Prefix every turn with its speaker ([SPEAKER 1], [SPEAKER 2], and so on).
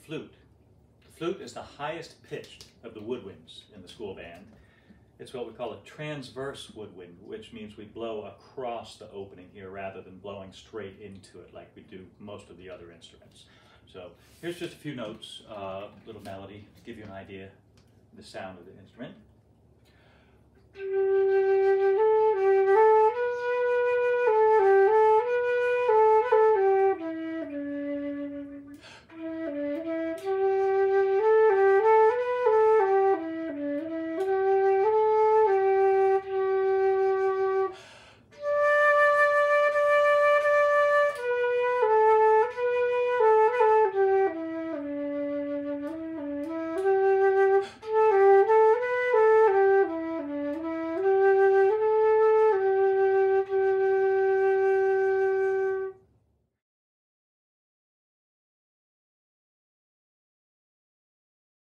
[SPEAKER 1] flute. The flute is the highest pitched of the woodwinds in the school band. It's what we call a transverse woodwind, which means we blow across the opening here rather than blowing straight into it like we do most of the other instruments. So here's just a few notes, little melody to give you an idea of the sound of the instrument.